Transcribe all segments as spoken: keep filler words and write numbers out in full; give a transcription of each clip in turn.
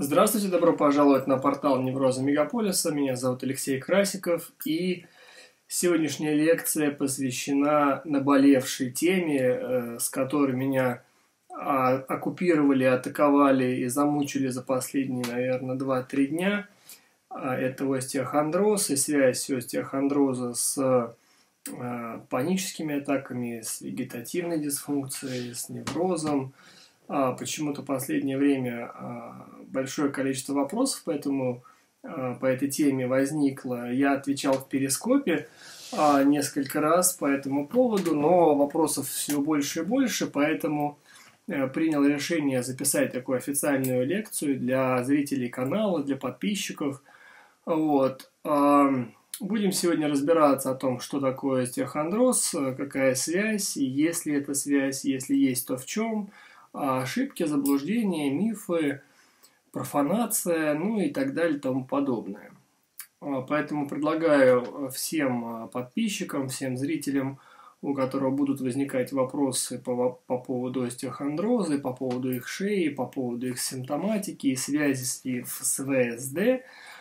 Здравствуйте, добро пожаловать на портал Невроза Мегаполиса. Меня зовут Алексей Красиков, и сегодняшняя лекция посвящена наболевшей теме, э, с которой меня а, оккупировали, атаковали и замучили за последние, наверное, два-три дня. А, это остеохондроз и связь остеохондроза с э, паническими атаками, с вегетативной дисфункцией, с неврозом. А, почему-то в последнее время а, большое количество вопросов по, этому, а, по этой теме возникло. Я отвечал в Перископе а, несколько раз по этому поводу, но вопросов все больше и больше, поэтому а, принял решение записать такую официальную лекцию для зрителей канала, для подписчиков. Вот. А, будем сегодня разбираться о том, что такое остеохондроз, какая связь, и есть ли эта связь, если есть, то в чем. Ошибки, заблуждения, мифы, профанация, ну и так далее и тому подобное. Поэтому предлагаю всем подписчикам, всем зрителям, у которых будут возникать вопросы по, по поводу остеохондроза, по поводу их шеи, по поводу их симптоматики и связи с, с ВСД,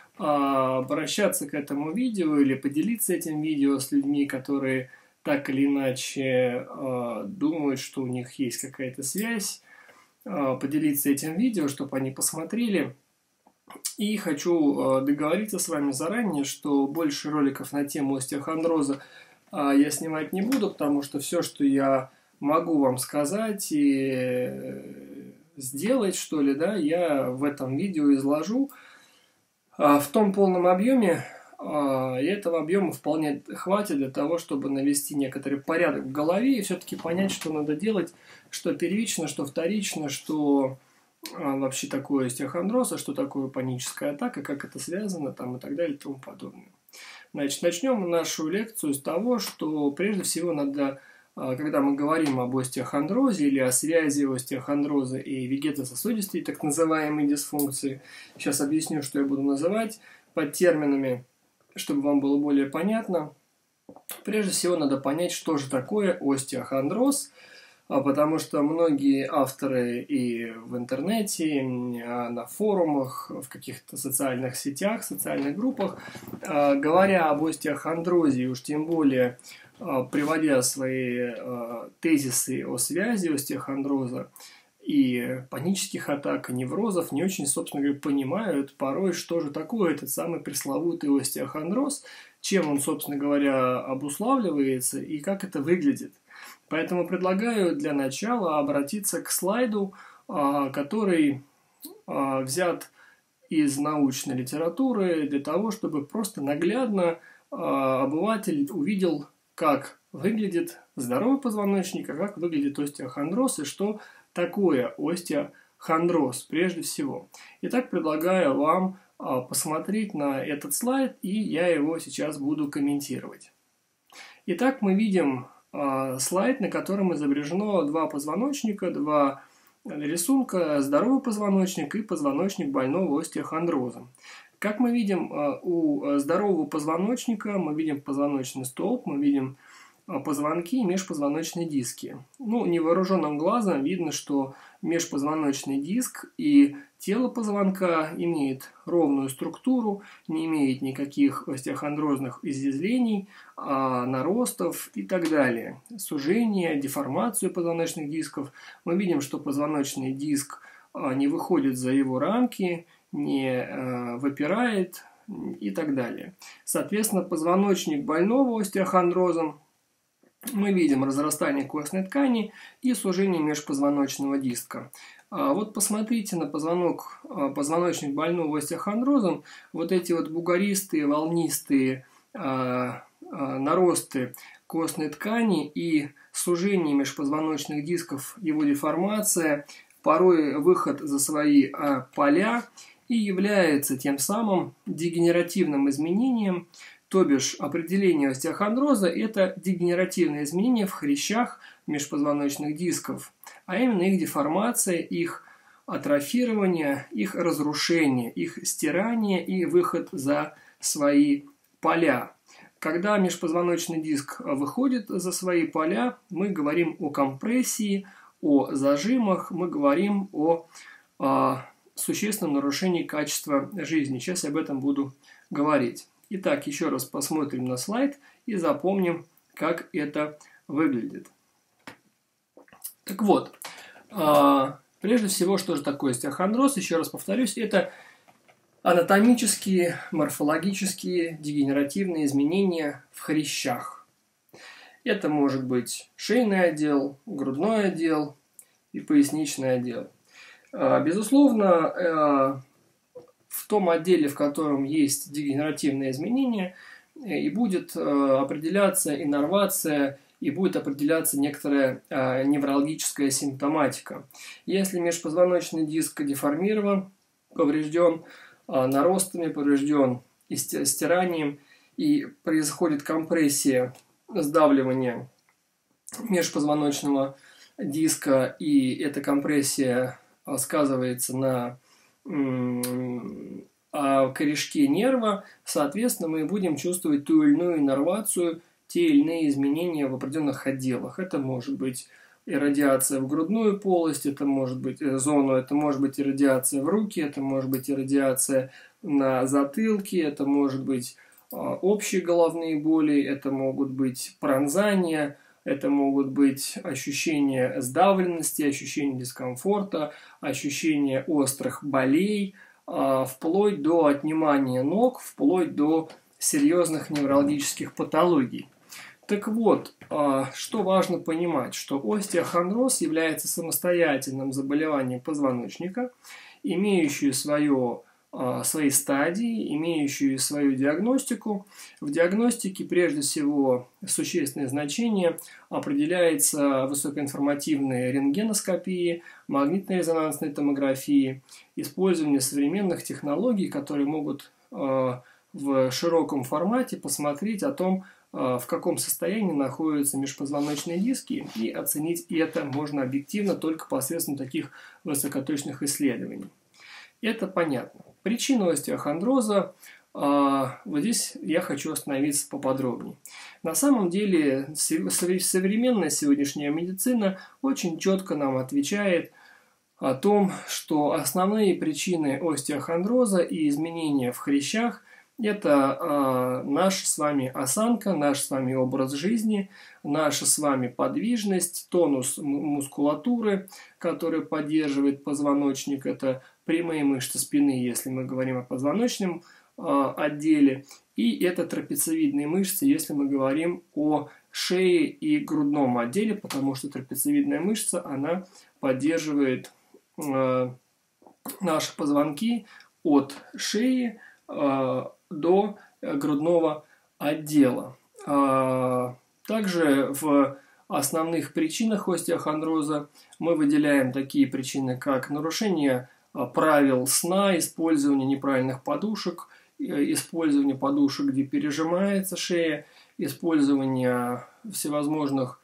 обращаться к этому видео или поделиться этим видео с людьми, которые так или иначе э, думают, что у них есть какая-то связь, э, поделиться этим видео, чтобы они посмотрели. И хочу э, договориться с вами заранее, что больше роликов на тему остеохондроза э, я снимать не буду, потому что все, что я могу вам сказать и э, сделать, что ли, да, я в этом видео изложу э, в том полном объеме. И этого объема вполне хватит для того, чтобы навести некоторый порядок в голове и все-таки понять, что надо делать, что первично, что вторично, что вообще такое остеохондроз, а что такое паническая атака, как это связано там, и так далее и тому подобное. Значит, начнем нашу лекцию с того, что прежде всего надо, когда мы говорим об остеохондрозе или о связи остеохондроза и вегетососудистой, так называемой дисфункции, сейчас объясню, что я буду называть под терминами, чтобы вам было более понятно. Прежде всего надо понять, что же такое остеохондроз, потому что многие авторы и в интернете, на форумах, в каких-то социальных сетях, социальных группах, говоря об остеохондрозе, уж тем более приводя свои тезисы о связи остеохондроза и панических атак, и неврозов, не очень, собственно говоря, понимают порой, что же такое этот самый пресловутый остеохондроз, чем он, собственно говоря, обуславливается и как это выглядит. Поэтому предлагаю для начала обратиться к слайду, который взят из научной литературы, для того, чтобы просто наглядно обыватель увидел, как выглядит здоровый позвоночник, а как выглядит остеохондроз и что такое остеохондроз прежде всего. Итак, предлагаю вам а, посмотреть на этот слайд, и я его сейчас буду комментировать. Итак, мы видим а, слайд, на котором изображено два позвоночника, два рисунка: здоровый позвоночник и позвоночник больного остеохондрозом. Как мы видим, а, у здорового позвоночника мы видим позвоночный столб, мы видим позвонки и межпозвоночные диски. Ну, невооруженным глазом видно, что межпозвоночный диск и тело позвонка имеет ровную структуру, не имеет никаких остеохондрозных изъязвлений, наростов и так далее. Сужение, деформацию позвоночных дисков. Мы видим, что позвоночный диск не выходит за его рамки, не выпирает и так далее. Соответственно, позвоночник больного остеохондрозом мы видим разрастание костной ткани и сужение межпозвоночного диска. Вот посмотрите на позвонок, позвоночник больного остеохондрозом. Вот эти вот бугористые, волнистые наросты костной ткани и сужение межпозвоночных дисков, его деформация, порой выход за свои поля, и является тем самым дегенеративным изменением. То бишь, определение остеохондроза – это дегенеративные изменения в хрящах межпозвоночных дисков, а именно их деформация, их атрофирование, их разрушение, их стирание и выход за свои поля. Когда межпозвоночный диск выходит за свои поля, мы говорим о компрессии, о зажимах, мы говорим о, о существенном нарушении качества жизни. Сейчас я об этом буду говорить. Итак, еще раз посмотрим на слайд и запомним, как это выглядит. Так вот, прежде всего, что же такое остеохондроз? Еще раз повторюсь, это анатомические, морфологические, дегенеративные изменения в хрящах. Это может быть шейный отдел, грудной отдел и поясничный отдел. Безусловно, в том отделе, в котором есть дегенеративные изменения, и будет определяться иннервация, и будет определяться некоторая неврологическая симптоматика. Если межпозвоночный диск деформирован, поврежден наростами, поврежден стиранием, и происходит компрессия, сдавливание межпозвоночного диска, и эта компрессия сказывается на корешке нерва, соответственно, мы будем чувствовать ту или иную иннервацию, те или иные изменения в определенных отделах. Это может быть иррадиация в грудную полость, это может быть зону, это может быть иррадиация в руки, это может быть иррадиация на затылке, это может быть общие головные боли, это могут быть пронзания, это могут быть ощущения сдавленности, ощущения дискомфорта, ощущения острых болей, вплоть до отнимания ног, вплоть до серьезных неврологических патологий. Так вот, что важно понимать, что остеохондроз является самостоятельным заболеванием позвоночника, имеющим свое, свои стадии, имеющую свою диагностику. В диагностике прежде всего существенное значение определяется высокоинформативной рентгеноскопией, магнитно-резонансной томографией, использование современных технологий, которые могут в широком формате посмотреть о том, в каком состоянии находятся межпозвоночные диски, и оценить это можно объективно только посредством таких высокоточных исследований. Это понятно. Причина остеохондроза, вот здесь я хочу остановиться поподробнее. На самом деле современная сегодняшняя медицина очень четко нам отвечает о том, что основные причины остеохондроза и изменения в хрящах – это э, наша с вами осанка, наш с вами образ жизни, наша с вами подвижность, тонус мускулатуры, который поддерживает позвоночник. Это прямые мышцы спины, если мы говорим о позвоночном э, отделе. И это трапециевидные мышцы, если мы говорим о шее и грудном отделе, потому что трапециевидная мышца, она поддерживает э, наши позвонки от шеи э, до грудного отдела. Также в основных причинах остеохондроза мы выделяем такие причины, как нарушение правил сна, использование неправильных подушек, использование подушек, где пережимается шея, использование всевозможных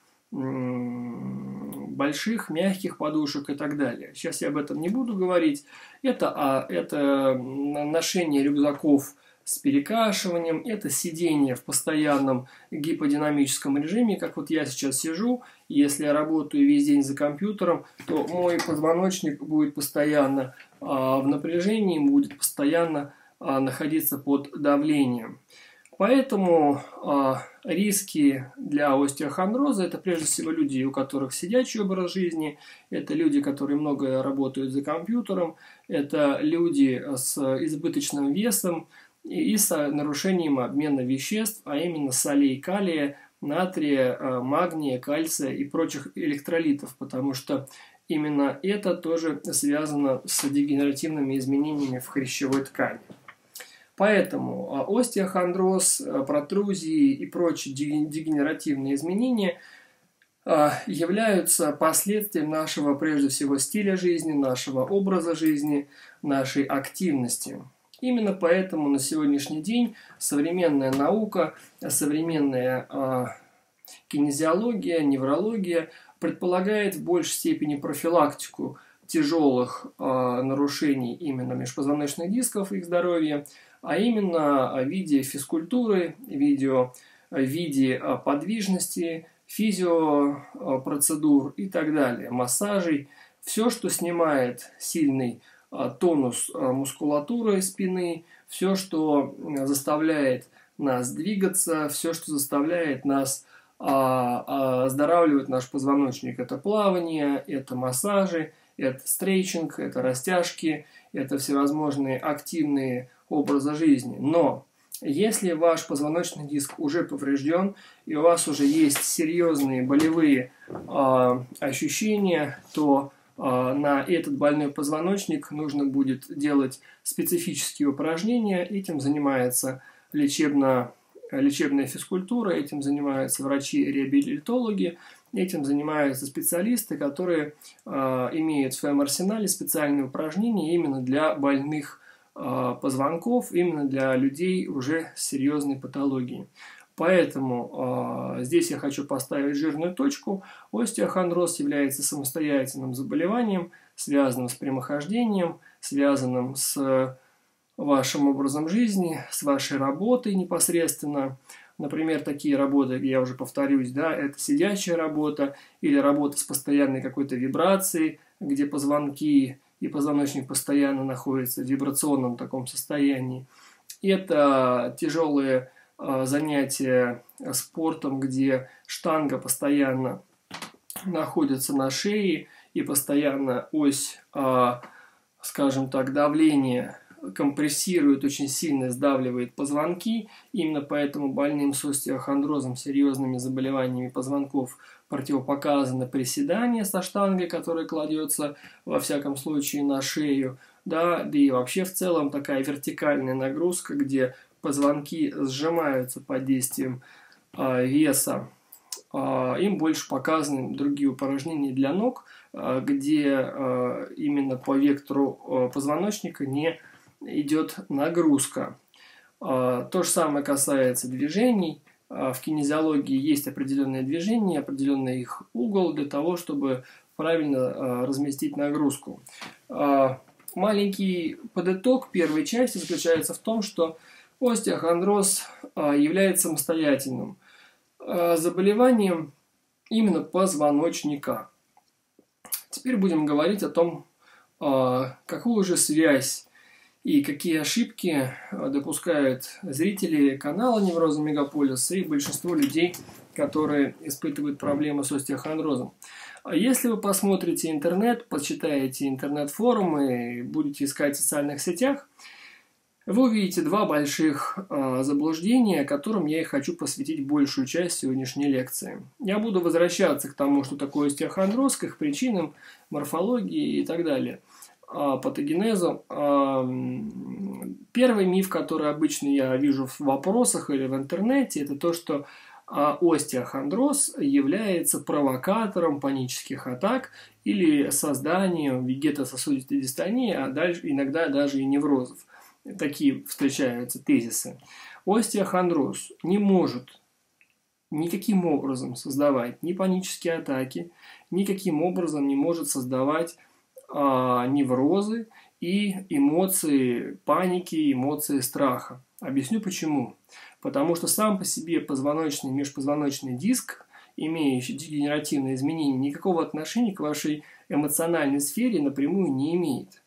больших, мягких подушек и так далее. Сейчас я об этом не буду говорить. Это, а, это ношение рюкзаков с перекашиванием, это сидение в постоянном гиподинамическом режиме, как вот я сейчас сижу, если я работаю весь день за компьютером, то мой позвоночник будет постоянно а, в напряжении, будет постоянно а, находиться под давлением. Поэтому а, риски для остеохондроза – это прежде всего люди, у которых сидячий образ жизни, это люди, которые много работают за компьютером, это люди с избыточным весом, и с нарушением обмена веществ, а именно солей калия, натрия, магния, кальция и прочих электролитов, потому что именно это тоже связано с дегенеративными изменениями в хрящевой ткани. Поэтому остеохондроз, протрузии и прочие дегенеративные изменения являются последствием нашего, прежде всего, стиля жизни, нашего образа жизни, нашей активности. Именно поэтому на сегодняшний день современная наука, современная э, кинезиология, неврология предполагает в большей степени профилактику тяжелых э, нарушений именно межпозвоночных дисков и их здоровья, а именно в виде физкультуры, видео, в виде подвижности, физиопроцедур и так далее, массажей. Все, что снимает сильный тонус мускулатуры спины, все, что заставляет нас двигаться, все, что заставляет нас оздоравливать наш позвоночник. Это плавание, это массажи, это стрейчинг, это растяжки, это всевозможные активные образы жизни. Но если ваш позвоночный диск уже поврежден, и у вас уже есть серьезные болевые э, ощущения, то э, на этот больной позвоночник нужно будет делать специфические упражнения. Этим занимается лечебно, лечебная физкультура, этим занимаются врачи-реабилитологи, этим занимаются специалисты, которые э, имеют в своем арсенале специальные упражнения именно для больных позвонков, именно для людей уже с серьезной патологией. Поэтому э, здесь я хочу поставить жирную точку. Остеохондроз является самостоятельным заболеванием, связанным с прямохождением, связанным с вашим образом жизни, с вашей работой непосредственно. Например, такие работы, я уже повторюсь, да, это сидячая работа или работа с постоянной какой-то вибрацией, где позвонки и позвоночник постоянно находится в вибрационном таком состоянии. Это тяжелые э, занятия спортом, где штанга постоянно находится на шее и постоянно ось, э, скажем так, давления компрессирует, очень сильно сдавливает позвонки. Именно поэтому больным с остеохондрозом, серьезными заболеваниями позвонков противопоказано приседание со штангой, которая кладется, во всяком случае, на шею. Да, да и вообще в целом такая вертикальная нагрузка, где позвонки сжимаются под действием э, веса. Э, им больше показаны другие упражнения для ног, э, где э, именно по вектору э, позвоночника не идет нагрузка. То же самое касается движений. В кинезиологии есть определенные движения, определенный их угол для того, чтобы правильно разместить нагрузку. Маленький подыток первой части заключается в том, что остеохондроз является самостоятельным заболеванием именно позвоночника. Теперь будем говорить о том, какую же связь и какие ошибки допускают зрители канала Невроза Мегаполиса и большинство людей, которые испытывают проблемы с остеохондрозом. Если вы посмотрите интернет, почитаете интернет-форумы, будете искать в социальных сетях, вы увидите два больших э, заблуждения, которым я и хочу посвятить большую часть сегодняшней лекции. Я буду возвращаться к тому, что такое остеохондроз, к их причинам, морфологии и так далее. Патогенезу. Первый миф, который обычно я вижу в вопросах или в интернете, это то, что остеохондроз является провокатором панических атак или созданием вегетососудистой дистонии, а дальше иногда даже и неврозов. Такие встречаются тезисы. Остеохондроз не может никаким образом создавать ни панические атаки, никаким образом не может создавать неврозы и эмоции паники, эмоции страха. Объясню почему. Потому что сам по себе позвоночный межпозвоночный диск, имеющий дегенеративные изменения, никакого отношения к вашей эмоциональной сфере напрямую не имеет.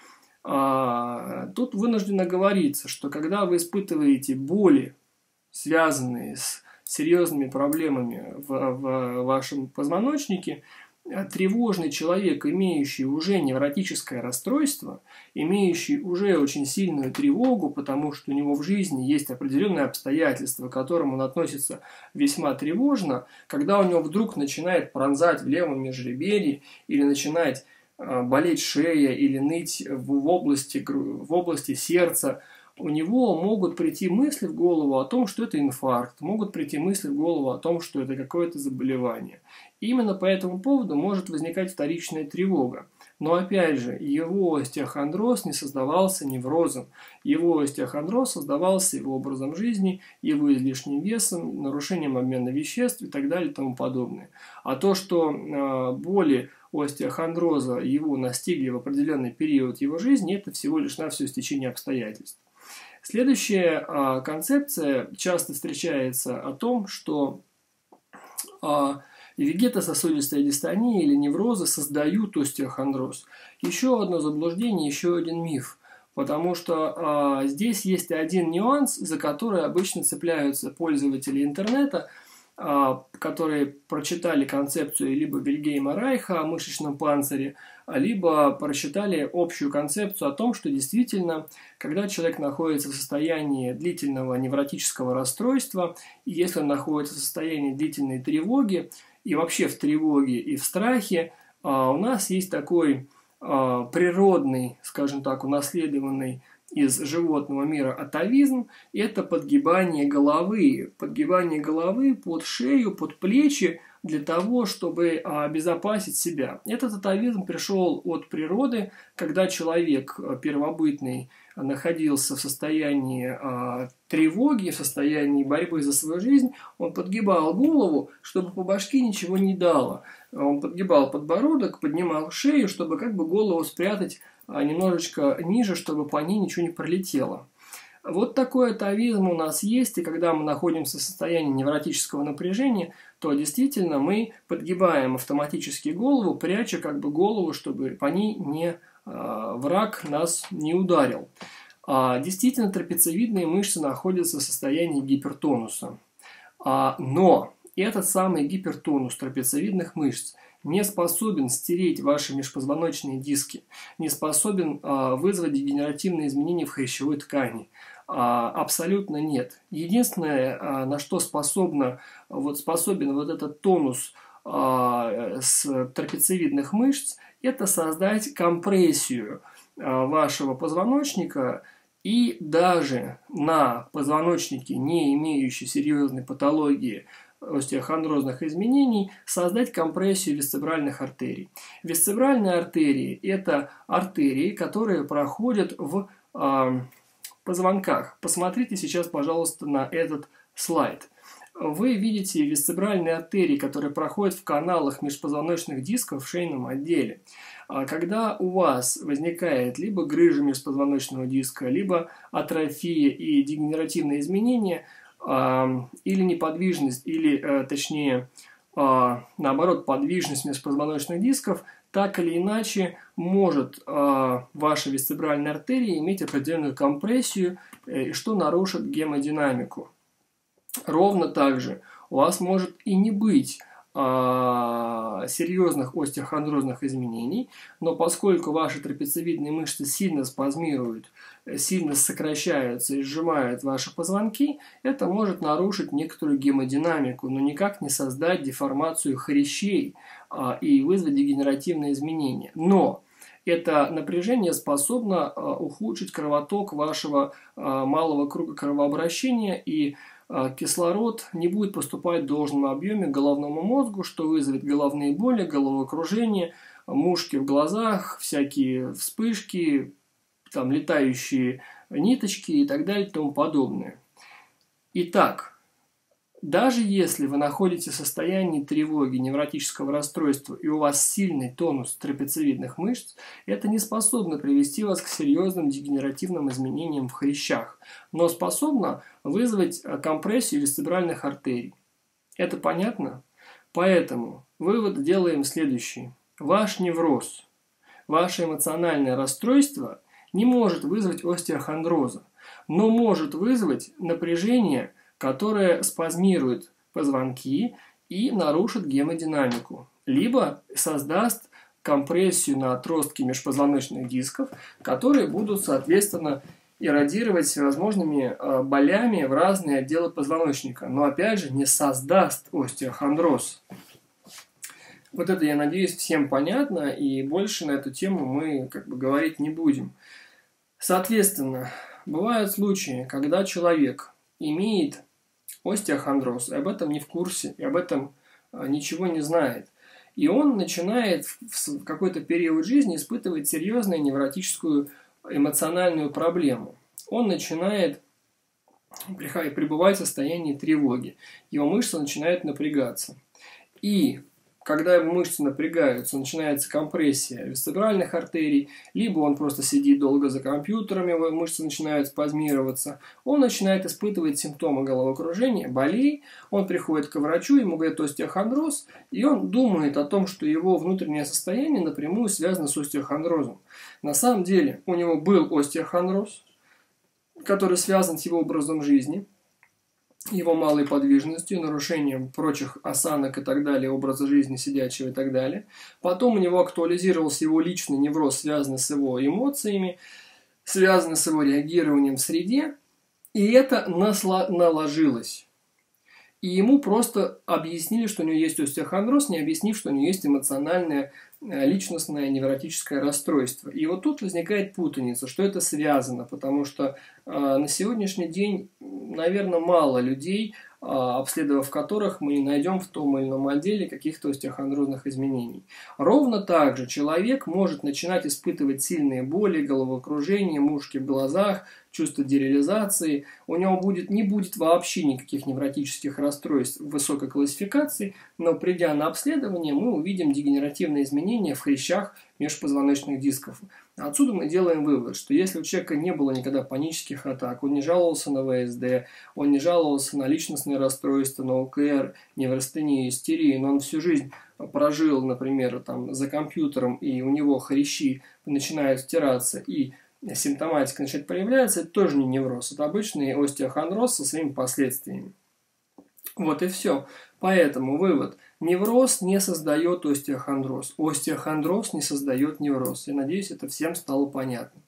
А, тут вынуждено говориться, что когда вы испытываете боли, связанные с серьезными проблемами в, в вашем позвоночнике, тревожный человек, имеющий уже невротическое расстройство, имеющий уже очень сильную тревогу, потому что у него в жизни есть определенные обстоятельства, к которым он относится весьма тревожно, когда у него вдруг начинает пронзать в левом межреберье или начинает болеть шея или ныть в области, в области сердца, у него могут прийти мысли в голову о том, что это инфаркт, могут прийти мысли в голову о том, что это какое-то заболевание. И именно по этому поводу может возникать вторичная тревога. Но опять же, его остеохондроз не создавался неврозом. Его остеохондроз создавался его образом жизни, его излишним весом, нарушением обмена веществ и так далее и тому подобное. А то, что э, боли остеохондроза его настигли в определенный период его жизни, это всего лишь навсего стечение обстоятельств. Следующая а, концепция часто встречается о том, что а, И вегетососудистая дистония или неврозы создают остеохондроз. Еще одно заблуждение, еще один миф. Потому что а, здесь есть один нюанс, за который обычно цепляются пользователи интернета, а, которые прочитали концепцию либо Вильгельма Райха о мышечном панцире, либо прочитали общую концепцию о том, что действительно, когда человек находится в состоянии длительного невротического расстройства, и если он находится в состоянии длительной тревоги, и вообще в тревоге и в страхе, у нас есть такой природный, скажем так, унаследованный из животного мира атовизм – это подгибание головы. Подгибание головы под шею, под плечи для того, чтобы обезопасить себя. Этот атовизм пришел от природы, когда человек первобытный находился в состоянии а, тревоги, в состоянии борьбы за свою жизнь, он подгибал голову, чтобы по башке ничего не дало. Он подгибал подбородок, поднимал шею, чтобы как бы голову спрятать а, немножечко ниже, чтобы по ней ничего не пролетело. Вот такой атовизм у нас есть, и когда мы находимся в состоянии невротического напряжения, то действительно мы подгибаем автоматически голову, пряча как бы голову, чтобы по ней не враг нас не ударил. А, действительно, трапециевидные мышцы находятся в состоянии гипертонуса. А, но этот самый гипертонус трапециевидных мышц не способен стереть ваши межпозвоночные диски, не способен а, вызвать дегенеративные изменения в хрящевой ткани. А, абсолютно нет. Единственное, а, на что способна, вот, способен вот этот тонус а, с трапециевидных мышц, это создать компрессию вашего позвоночника и даже на позвоночнике, не имеющей серьезной патологии остеохондрозных изменений, создать компрессию висцеральных артерий. Висцеральные артерии – это артерии, которые проходят в э, позвонках. Посмотрите сейчас, пожалуйста, на этот слайд. Вы видите висцеральные артерии, которые проходят в каналах межпозвоночных дисков в шейном отделе. Когда у вас возникает либо грыжа межпозвоночного диска, либо атрофия и дегенеративные изменения, или неподвижность, или, точнее, наоборот, подвижность межпозвоночных дисков, так или иначе может ваша висцеральная артерия иметь определенную компрессию, что нарушит гемодинамику. Ровно так же у вас может и не быть а, серьезных остеохондрозных изменений, но поскольку ваши трапециевидные мышцы сильно спазмируют, сильно сокращаются и сжимают ваши позвонки, это может нарушить некоторую гемодинамику, но никак не создать деформацию хрящей а, и вызвать дегенеративные изменения. Но это напряжение способно а, ухудшить кровоток вашего а, малого круга кровообращения, и кислород не будет поступать в должном объеме к головному мозгу, что вызовет головные боли, головокружение, мушки в глазах, всякие вспышки, там, летающие ниточки и так далее и тому подобное. Итак, даже если вы находитесь в состоянии тревоги, невротического расстройства и у вас сильный тонус трапециевидных мышц, это не способно привести вас к серьезным дегенеративным изменениям в хрящах, но способно вызвать компрессию висцеральных артерий. Это понятно? Поэтому вывод делаем следующий. Ваш невроз, ваше эмоциональное расстройство не может вызвать остеохондроза, но может вызвать напряжение, которое спазмирует позвонки и нарушит гемодинамику, либо создаст компрессию на отростки межпозвоночных дисков, которые будут, соответственно, эродировать всевозможными болями в разные отделы позвоночника, но, опять же, не создаст остеохондроз. Вот это, я надеюсь, всем понятно, и больше на эту тему мы как бы говорить не будем. Соответственно, бывают случаи, когда человек имеет остеохондроз, и об этом не в курсе, и об этом ничего не знает. И он начинает в какой-то период жизни испытывать серьезную невротическую эмоциональную проблему. Он начинает пребывать в состоянии тревоги, его мышцы начинают напрягаться. И когда его мышцы напрягаются, начинается компрессия вестибулярных артерий, либо он просто сидит долго за компьютером, его мышцы начинают спазмироваться, он начинает испытывать симптомы головокружения, болей, он приходит к врачу, ему говорят остеохондроз, и он думает о том, что его внутреннее состояние напрямую связано с остеохондрозом. На самом деле у него был остеохондроз, который связан с его образом жизни, его малой подвижностью, нарушением прочих осанок и так далее, образа жизни сидячего и так далее. Потом у него актуализировался его личный невроз, связанный с его эмоциями, связанный с его реагированием в среде, и это наложилось. И ему просто объяснили, что у него есть остеохондроз, не объяснив, что у него есть эмоциональное, личностное невротическое расстройство. И вот тут возникает путаница, что это связано, потому что э, на сегодняшний день, наверное, мало людей, э, обследовав которых мы не найдем в том или ином отделе каких-то остеохондрозных изменений. Ровно так же человек может начинать испытывать сильные боли, головокружение, мушки в глазах, чувство дереализации, у него будет, не будет вообще никаких невротических расстройств высокой классификации, но придя на обследование, мы увидим дегенеративные изменения в хрящах межпозвоночных дисков. Отсюда мы делаем вывод, что если у человека не было никогда панических атак, он не жаловался на вэ эс дэ, он не жаловался на личностные расстройства, на о ка эр, неврастению, истерию, но он всю жизнь прожил, например, там, за компьютером, и у него хрящи начинают стираться, и симптоматика начинает проявляться, это тоже не невроз, это обычный остеохондроз со своими последствиями. Вот и все. Поэтому вывод. Невроз не создает остеохондроз. Остеохондроз не создает невроз. Я надеюсь, это всем стало понятно.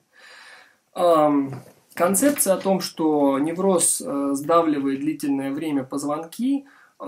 Концепция о том, что невроз сдавливает длительное время позвонки,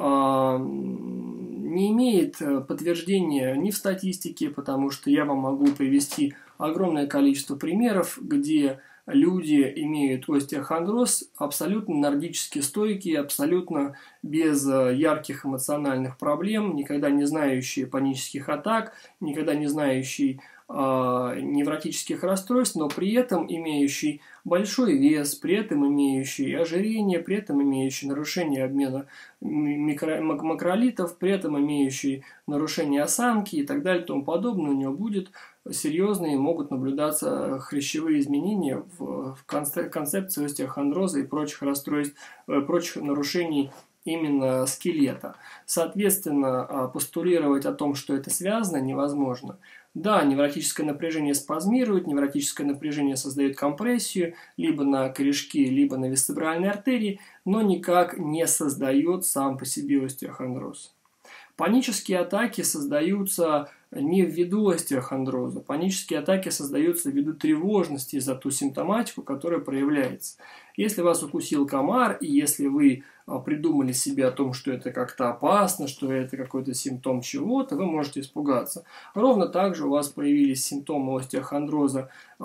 не имеет подтверждения ни в статистике, потому что я вам могу привести огромное количество примеров, где люди имеют остеохондроз абсолютно нордически стойкие, абсолютно без ярких эмоциональных проблем, никогда не знающие панических атак, никогда не знающие э, невротических расстройств, но при этом имеющий большой вес, при этом имеющий ожирение, при этом имеющий нарушение обмена микро, макролитов, при этом имеющий нарушение осанки и так далее и тому подобное, у него будет серьезные, могут наблюдаться хрящевые изменения в, в концепции остеохондроза и прочих расстройств, прочих нарушений именно скелета. Соответственно, постулировать о том, что это связано, невозможно. Да, невротическое напряжение спазмирует, невротическое напряжение создает компрессию либо на корешки, либо на вестибулярные артерии, но никак не создает сам по себе остеохондроз. Панические атаки создаются не ввиду остеохондроза. Панические атаки создаются ввиду тревожности за ту симптоматику, которая проявляется. Если вас укусил комар, и если вы придумали себе о том, что это как-то опасно, что это какой-то симптом чего-то, вы можете испугаться. Ровно так же у вас появились симптомы остеохондроза,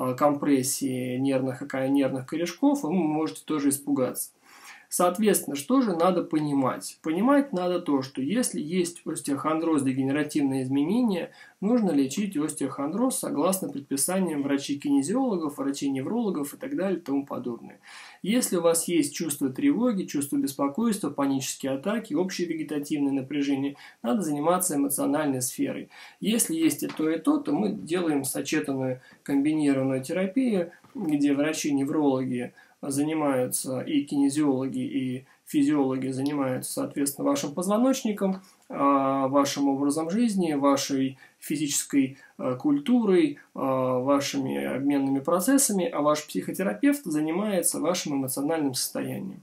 компрессии нервных, нервных корешков, и вы можете тоже испугаться. Соответственно, что же надо понимать? Понимать надо то, что если есть остеохондроз, дегенеративные изменения, нужно лечить остеохондроз согласно предписаниям врачей-кинезиологов, врачей-неврологов и так далее и тому подобное. Если у вас есть чувство тревоги, чувство беспокойства, панические атаки, общее вегетативное напряжение, надо заниматься эмоциональной сферой. Если есть и то, и то, то мы делаем сочетанную комбинированную терапию, где врачи-неврологи занимаются, и кинезиологи, и физиологи занимаются, соответственно, вашим позвоночником, вашим образом жизни, вашей физической культурой, вашими обменными процессами, а ваш психотерапевт занимается вашим эмоциональным состоянием.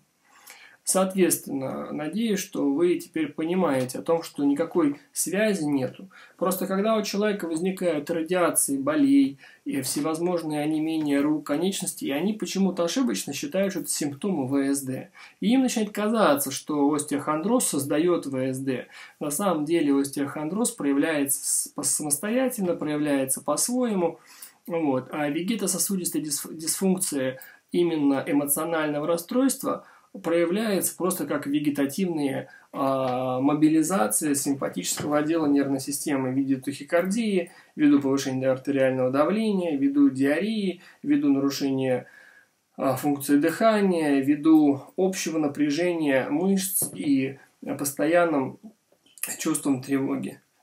Соответственно, надеюсь, что вы теперь понимаете о том, что никакой связи нету. Просто когда у человека возникают радиации, болей и всевозможные онемения рук, конечностей, и они почему-то ошибочно считают, что это симптомы вэ эс дэ. И им начинает казаться, что остеохондроз создает вэ эс дэ. На самом деле остеохондроз проявляется самостоятельно, проявляется по-своему. Вот. А вегетососудистая дисфункция именно эмоционального расстройства проявляется просто как вегетативная а, мобилизация симпатического отдела нервной системы в виде тахикардии, ввиду повышения артериального давления, ввиду диареи, ввиду нарушения а, функции дыхания, ввиду общего напряжения мышц и постоянным чувством тревоги.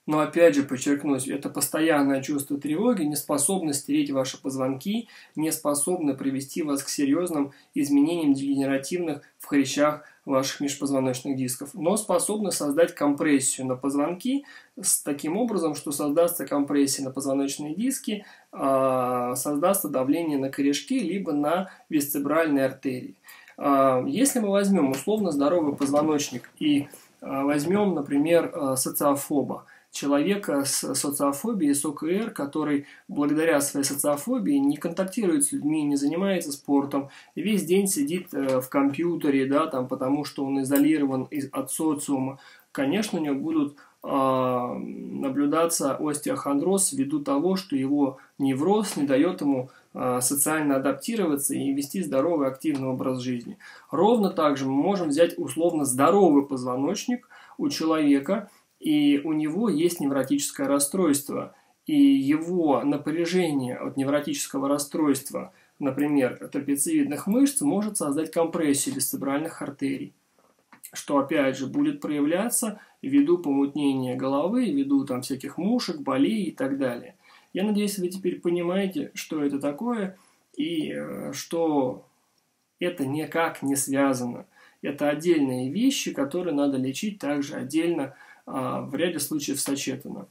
Но опять же подчеркнусь, это постоянное чувство тревоги не способно стереть ваши позвонки, не способно привести вас к серьезным изменениям дегенеративных в хрящах ваших межпозвоночных дисков, но способно создать компрессию на позвонки с таким образом, что создастся компрессия на позвоночные диски, э, создастся давление на корешки, либо на висцебральные артерии. Э, если мы возьмем условно здоровый позвоночник и э, возьмем, например, э, социофоба, человека с социофобией, с О К Р, который благодаря своей социофобии не контактирует с людьми, не занимается спортом, и весь день сидит в компьютере, да, там, потому что он изолирован от социума, конечно, у него будут э, наблюдаться остеохондроз ввиду того, что его невроз не дает ему э, социально адаптироваться и вести здоровый активный образ жизни. Ровно так же мы можем взять условно здоровый позвоночник у человека, и у него есть невротическое расстройство, и его напряжение от невротического расстройства, например, трапециевидных мышц, может создать компрессию висцебральных артерий, что опять же будет проявляться ввиду помутнения головы, ввиду там всяких мушек, болей и так далее. Я надеюсь, вы теперь понимаете, что это такое, и э, что это никак не связано. Это отдельные вещи, которые надо лечить также отдельно, в ряде случаев сочетано.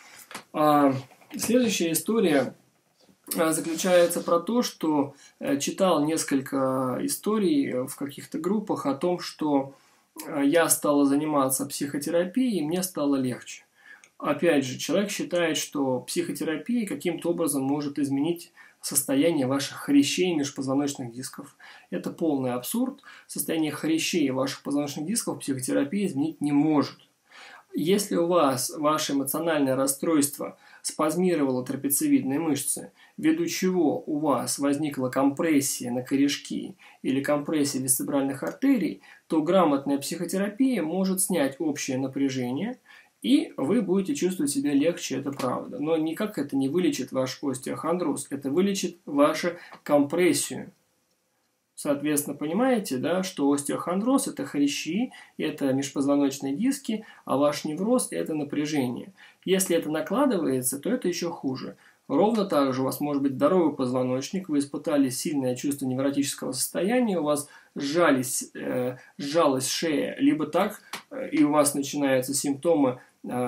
Следующая история заключается про то, что читал несколько историй в каких-то группах о том, что я стала заниматься психотерапией, и мне стало легче. Опять же, человек считает, что психотерапия каким-то образом может изменить состояние ваших хрящей межпозвоночных дисков. Это полный абсурд. Состояние хрящей ваших позвоночных дисков психотерапия изменить не может. Если у вас ваше эмоциональное расстройство спазмировало трапециевидные мышцы, ввиду чего у вас возникла компрессия на корешки или компрессия висцебральных артерий, то грамотная психотерапия может снять общее напряжение, и вы будете чувствовать себя легче, это правда. Но никак это не вылечит ваш остеохондроз, это вылечит вашу компрессию. Соответственно, понимаете, да, что остеохондроз – это хрящи, это межпозвоночные диски, а ваш невроз – это напряжение. Если это накладывается, то это еще хуже. Ровно так же у вас может быть здоровый позвоночник, вы испытали сильное чувство невротического состояния, у вас сжались, э, сжалась шея, либо так, э, и у вас начинаются симптомы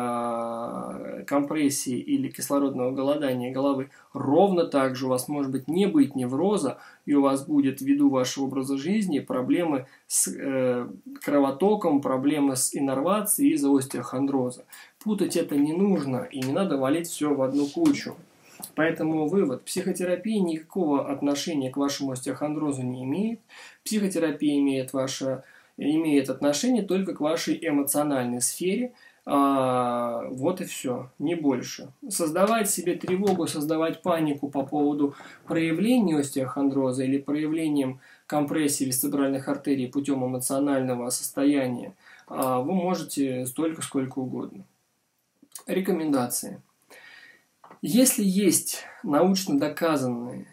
э, компрессии или кислородного голодания головы. Ровно так же у вас может быть не быть невроза, и у вас будет ввиду вашего образа жизни проблемы с э, кровотоком, проблемы с иннервацией из-за остеохондроза. Путать это не нужно, и не надо валить все в одну кучу. Поэтому вывод: психотерапия никакого отношения к вашему остеохондрозу не имеет. Психотерапия имеет, ваше, имеет отношение только к вашей эмоциональной сфере. А, вот и все, не больше. Создавать себе тревогу, создавать панику по поводу проявления остеохондроза или проявлением компрессии висцебральных артерий путем эмоционального состояния а, вы можете столько, сколько угодно. Рекомендации. Если есть научно доказанные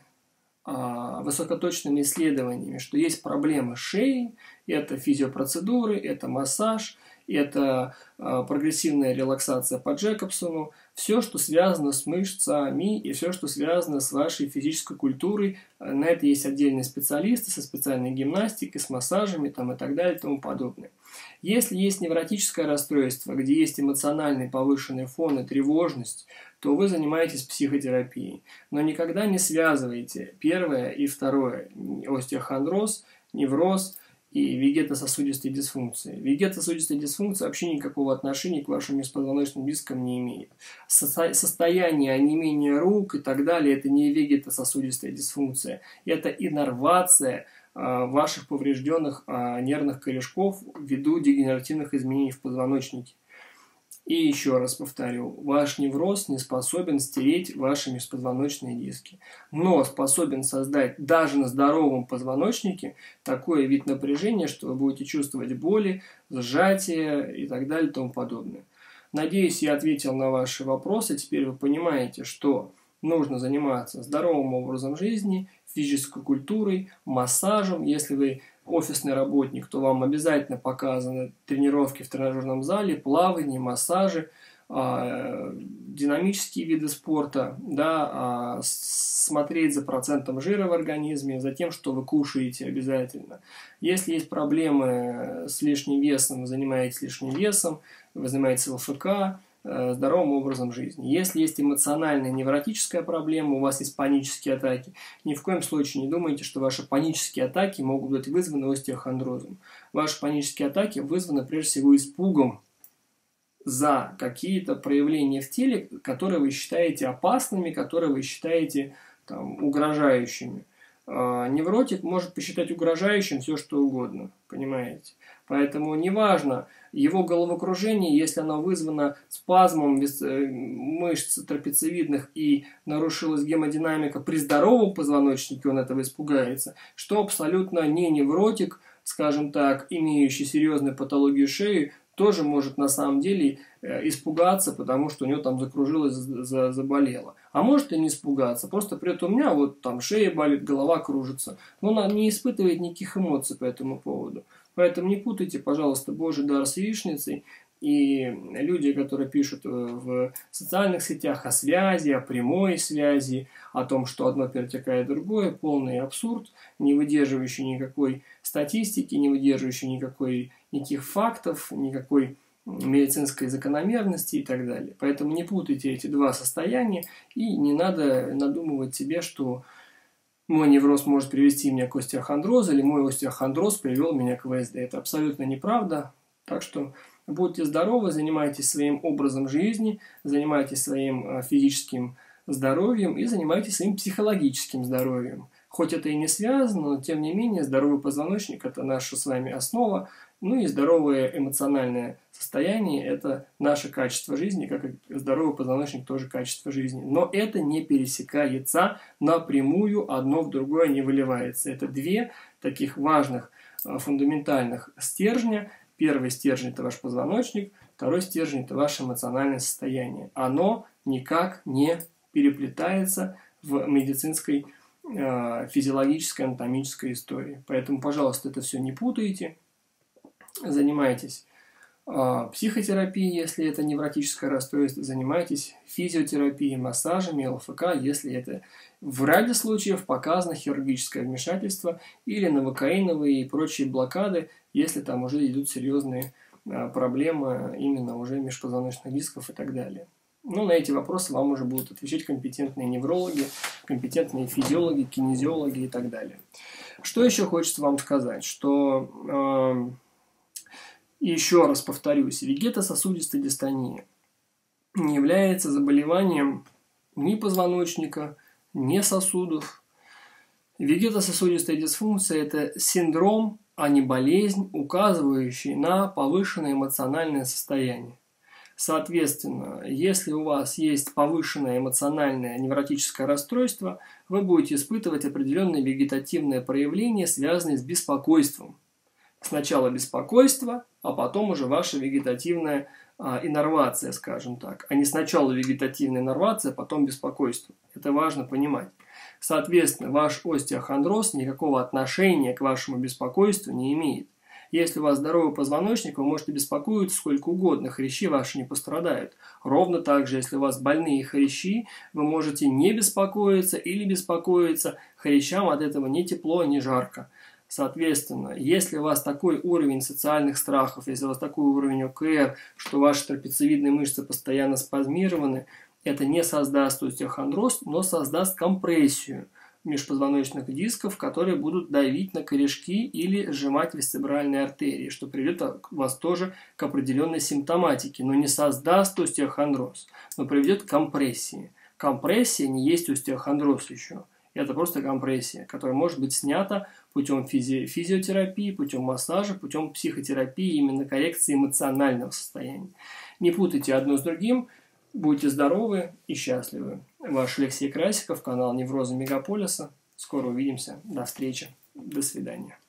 а, высокоточными исследованиями, что есть проблемы с шеей, это физиопроцедуры, это массаж, это а, прогрессивная релаксация по Джекобсону, все, что связано с мышцами и все, что связано с вашей физической культурой, на это есть отдельные специалисты со специальной гимнастикой, с массажами там, и так далее и тому подобное. Если есть невротическое расстройство, где есть эмоциональный повышенный фон и тревожность, то вы занимаетесь психотерапией. Но никогда не связывайте первое и второе – остеохондроз, невроз и вегетососудистые дисфункции. Вегетососудистая дисфункция вообще никакого отношения к вашим межпозвоночным дискам не имеет. Со- состояние онемения рук и так далее – это не вегетососудистая дисфункция, это иннервация ваших поврежденных а, нервных корешков ввиду дегенеративных изменений в позвоночнике. И еще раз повторю, ваш невроз не способен стереть ваши межпозвоночные диски, но способен создать даже на здоровом позвоночнике такой вид напряжения, что вы будете чувствовать боли, сжатие и так далее и тому подобное. Надеюсь, я ответил на ваши вопросы. Теперь вы понимаете, что нужно заниматься здоровым образом жизни, физической культурой, массажем. Если вы офисный работник, то вам обязательно показаны тренировки в тренажерном зале, плавание, массажи. а, динамические виды спорта, да, а, смотреть за процентом жира в организме, за тем, что вы кушаете обязательно. Если есть проблемы с лишним весом, вы занимаетесь лишним весом, вы занимаетесь ЛФК, здоровым образом жизни. Если есть эмоциональная невротическая проблема, у вас есть панические атаки, ни в коем случае не думайте, что ваши панические атаки могут быть вызваны остеохондрозом. Ваши панические атаки вызваны прежде всего испугом за какие-то проявления в теле, которые вы считаете опасными, которые вы считаете там, угрожающими. А, невротик может посчитать угрожающим все, что угодно, понимаете? Поэтому неважно его головокружение, если оно вызвано спазмом мышц трапециевидных и нарушилась гемодинамика при здоровом позвоночнике, он этого испугается, что абсолютно не невротик, скажем так, имеющий серьезную патологию шеи, тоже может на самом деле испугаться, потому что у него там закружилось, заболело. А может и не испугаться, просто при этом у меня вот там шея болит, голова кружится. Но он не испытывает никаких эмоций по этому поводу. Поэтому не путайте, пожалуйста, Божий дар с яичницей. И люди, которые пишут в социальных сетях о связи, о прямой связи, о том, что одно перетекает в другое, полный абсурд, не выдерживающий никакой статистики, не выдерживающий никакой, никаких фактов, никакой медицинской закономерности и так далее. Поэтому не путайте эти два состояния и не надо надумывать себе, что мой невроз может привести меня к остеохондрозу или мой остеохондроз привел меня к ВСД. Это абсолютно неправда. Так что будьте здоровы, занимайтесь своим образом жизни, занимайтесь своим физическим здоровьем и занимайтесь своим психологическим здоровьем. Хоть это и не связано, но тем не менее здоровый позвоночник – это наша с вами основа, ну и здоровое эмоциональное состояние – это наше качество жизни, как и здоровый позвоночник тоже качество жизни. Но это не пересекается напрямую, одно в другое не выливается. Это две таких важных фундаментальных стержня. Первый стержень – это ваш позвоночник, второй стержень – это ваше эмоциональное состояние. Оно никак не переплетается в медицинской, э, физиологической, анатомической истории. Поэтому, пожалуйста, это все не путайте. Занимайтесь э, психотерапией, если это невротическое расстройство, занимайтесь физиотерапией, массажами, ЛФК, если это в ряде случаев показано хирургическое вмешательство или новокаиновые и прочие блокады, если там уже идут серьезные э, проблемы именно уже межпозвоночных дисков и так далее. Но на эти вопросы вам уже будут отвечать компетентные неврологи, компетентные физиологи, кинезиологи и так далее. Что еще хочется вам сказать, что... Э, еще раз повторюсь, вегетососудистая дистония не является заболеванием ни позвоночника, ни сосудов. Вегетососудистая дисфункция – это синдром, а не болезнь, указывающий на повышенное эмоциональное состояние. Соответственно, если у вас есть повышенное эмоциональное невротическое расстройство, вы будете испытывать определенные вегетативные проявления, связанные с беспокойством. Сначала беспокойство, а потом уже ваша вегетативная а, иннервация, скажем так. А не сначала вегетативная иннервация, а потом беспокойство. Это важно понимать. Соответственно, ваш остеохондроз никакого отношения к вашему беспокойству не имеет. Если у вас здоровый позвоночник, вы можете беспокоиться сколько угодно, хрящи ваши не пострадают. Ровно так же, если у вас больные хрящи, вы можете не беспокоиться или беспокоиться, хрящам от этого ни тепло, ни жарко. Соответственно, если у вас такой уровень социальных страхов, если у вас такой уровень ОКР, что ваши трапециевидные мышцы постоянно спазмированы, это не создаст остеохондроз, но создаст компрессию межпозвоночных дисков, которые будут давить на корешки или сжимать вестибральные артерии, что приведет вас тоже к определенной симптоматике, но не создаст остеохондроз, но приведет к компрессии. Компрессия не есть остеохондроз еще. Это просто компрессия, которая может быть снята путем физи физиотерапии, путем массажа, путем психотерапии, именно коррекции эмоционального состояния. Не путайте одно с другим. Будьте здоровы и счастливы. Ваш Алексей Красиков, канал Неврозы Мегаполиса. Скоро увидимся. До встречи. До свидания.